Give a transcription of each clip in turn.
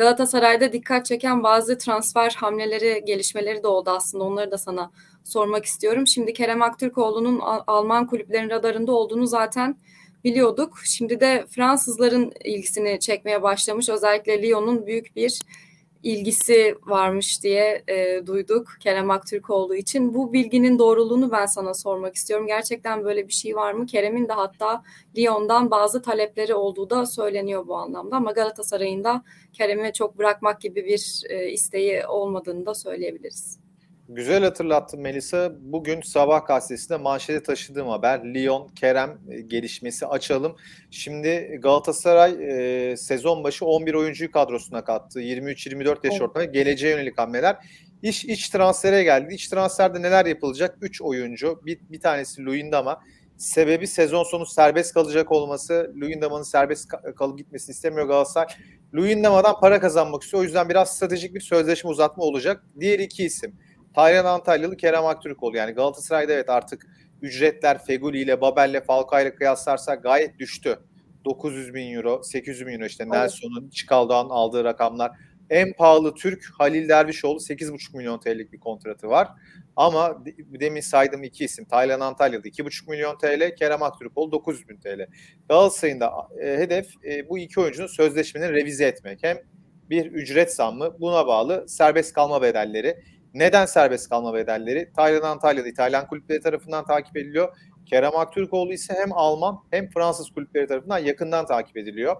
Galatasaray'da dikkat çeken bazı transfer hamleleri, gelişmeleri de oldu aslında. Onları da sana sormak istiyorum. Şimdi Kerem Aktürkoğlu'nun Alman kulüplerin radarında olduğunu zaten biliyorduk. Şimdi de Fransızların ilgisini çekmeye başlamış. Özellikle Lyon'un büyük bir ilgisi varmış diye duyduk Kerem Aktürkoğlu için. Bu bilginin doğruluğunu ben sana sormak istiyorum. Gerçekten böyle bir şey var mı? Kerem'in de hatta Lyon'dan bazı talepleri olduğu da söyleniyor bu anlamda. Ama Galatasaray'ın da Kerem'i çok bırakmak gibi bir isteği olmadığını da söyleyebiliriz. Güzel hatırlattın Melisa. Bugün Sabah gazetesinde manşete taşıdığım haber Lyon, Kerem gelişmesi açalım. Şimdi Galatasaray sezon başı 11 oyuncuyu kadrosuna kattı. 23-24 yaş ortamında geleceğe yönelik hamleler. İç transfere geldi. İç transferde neler yapılacak? 3 oyuncu. Bir tanesi Luyendama. Sebebi sezon sonu serbest kalacak olması. Luyendama'nın serbest kalıp gitmesini istemiyor Galatasaray. Luyendama'dan para kazanmak istiyor. O yüzden biraz stratejik bir sözleşme uzatma olacak. Diğer iki isim Taylan Antalyalı, Kerem Aktürkoğlu. Yani Galatasaray'da evet artık ücretler Feguli ile Babel'le Falcao ile kıyaslarsak gayet düştü. 900 bin euro, 800 bin euro işte Nelson'un, Çikaldağ'ın aldığı rakamlar. En pahalı Türk Halil Dervişoğlu 8,5 milyon TL'lik bir kontratı var. Ama demin saydığım iki isim Taylan Antalyalı 2,5 milyon TL, Kerem Aktürkoğlu 900 bin TL. Galatasaray'ın da hedef bu iki oyuncunun sözleşmelerini revize etmek. Hem bir ücret zammı, buna bağlı serbest kalma bedelleri. Neden serbest kalma bedelleri? Taylan Antalya'da İtalyan kulüpleri tarafından takip ediliyor. Kerem Aktürkoğlu ise hem Alman hem Fransız kulüpleri tarafından yakından takip ediliyor.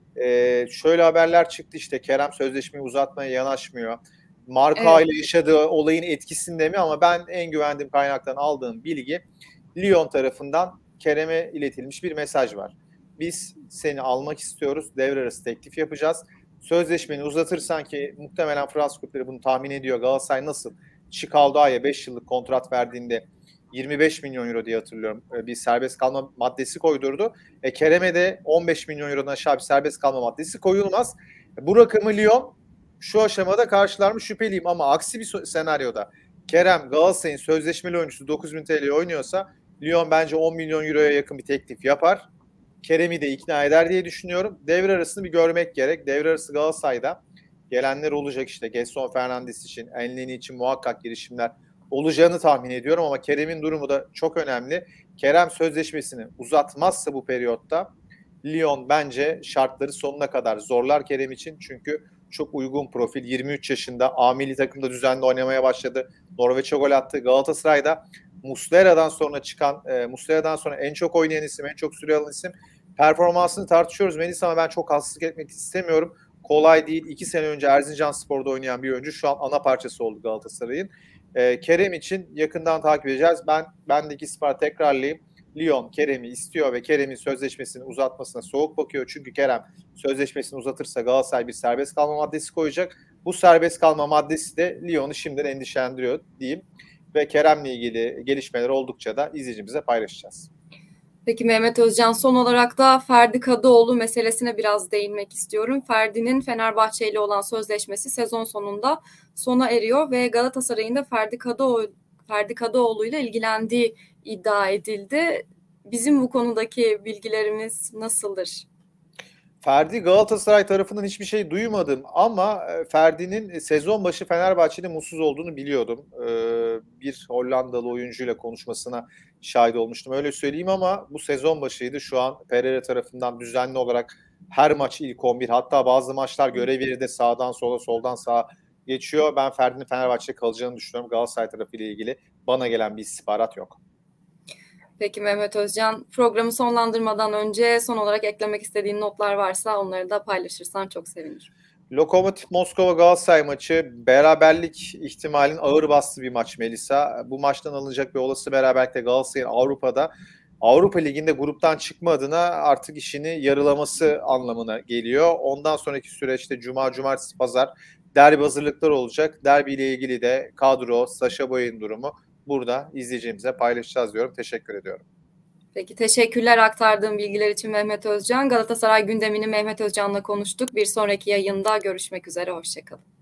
Şöyle haberler çıktı işte Kerem sözleşmeyi uzatmaya yanaşmıyor. Marka ile yaşadığı olayın etkisinde mi? Ama ben en güvendiğim kaynaktan aldığım bilgi Lyon tarafından Kerem'e iletilmiş bir mesaj var. Biz seni almak istiyoruz. Devre arası teklif yapacağız. Sözleşmeni uzatırsan ki muhtemelen Fransız kulüpleri bunu tahmin ediyor. Galatasaray nasıl Çikaldağ'a 5 yıllık kontrat verdiğinde 25 milyon euro diye hatırlıyorum bir serbest kalma maddesi koydurdu. Kerem'e de 15 milyon eurodan aşağı bir serbest kalma maddesi koyulmaz. Bu rakamı Lyon şu aşamada karşılar mı şüpheliyim ama aksi bir senaryoda Kerem Galatasaray'ın sözleşmeli oyuncusu 9.000 TL oynuyorsa Lyon bence 10 milyon euroya yakın bir teklif yapar. Kerem'i de ikna eder diye düşünüyorum. Devre arasını bir görmek gerek. Devre arası Galatasaray'da gelenler olacak işte. Gelson Fernandes için, Elneny için muhakkak girişimler olacağını tahmin ediyorum ama Kerem'in durumu da çok önemli. Kerem sözleşmesini uzatmazsa bu periyotta Lyon bence şartları sonuna kadar zorlar Kerem için. Çünkü çok uygun profil. 23 yaşında A milli takımda düzenli oynamaya başladı. Norveç'e gol attı. Galatasaray'da Muslera'dan sonra en çok oynayan isim, en çok süre alan isim. Performansını tartışıyoruz Melisa ama ben çok haksızlık etmek istemiyorum. Kolay değil. 2 sene önce Erzincanspor'da oynayan bir oyuncu şu an ana parçası oldu Galatasaray'ın. Kerem için yakından takip edeceğiz. Bendeki istihbarat tekrarlayayım. Lyon Kerem'i istiyor ve Kerem'in sözleşmesini uzatmasına soğuk bakıyor. Çünkü Kerem sözleşmesini uzatırsa Galatasaray bir serbest kalma maddesi koyacak. Bu serbest kalma maddesi de Lyon'u şimdiden endişelendiriyor diyeyim. Ve Kerem'le ilgili gelişmeler oldukça da izleyicimize paylaşacağız. Peki Mehmet Özcan, son olarak da Ferdi Kadıoğlu meselesine biraz değinmek istiyorum. Ferdi'nin Fenerbahçe ile olan sözleşmesi sezon sonunda sona eriyor ve Galatasaray'ın da Ferdi Kadıoğlu ile ilgilendiği iddia edildi. Bizim bu konudaki bilgilerimiz nasıldır? Ferdi Galatasaray tarafından hiçbir şey duymadım ama Ferdi'nin sezon başı Fenerbahçe'de mutsuz olduğunu biliyordum. Bir Hollandalı oyuncuyla konuşmasına şahit olmuştum öyle söyleyeyim ama bu sezon başıydı. Şu an Pereira tarafından düzenli olarak her maç ilk 11 hatta bazı maçlar görev yeri de sağdan sola soldan sağa geçiyor. Ben Ferdi'nin Fenerbahçe'de kalacağını düşünüyorum. Galatasaray tarafıyla ilgili bana gelen bir istihbarat yok. Peki Mehmet Özcan, programı sonlandırmadan önce son olarak eklemek istediğin notlar varsa onları da paylaşırsan çok sevinirim. Lokomotiv Moskova Galatasaray maçı beraberlik ihtimalin ağır bastığı bir maç Melisa. Bu maçtan alınacak bir olası beraberlikle Galatasaray'ın Avrupa Ligi'nde gruptan çıkma adına artık işini yarılaması anlamına geliyor. Ondan sonraki süreçte Cuma, Cumartesi, Pazar derbi hazırlıkları olacak. Derbi ile ilgili de kadro, Sacha Boey'in durumu burada izleyicimize paylaşacağız diyorum. Teşekkür ediyorum. Peki teşekkürler aktardığım bilgiler için Mehmet Özcan. Galatasaray gündemini Mehmet Özcan'la konuştuk. Bir sonraki yayında görüşmek üzere. Hoşçakalın.